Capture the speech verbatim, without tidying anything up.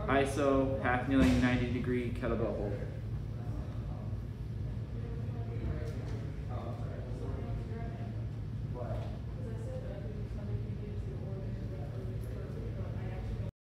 I S O, half kneeling, ninety degree kettlebell hold.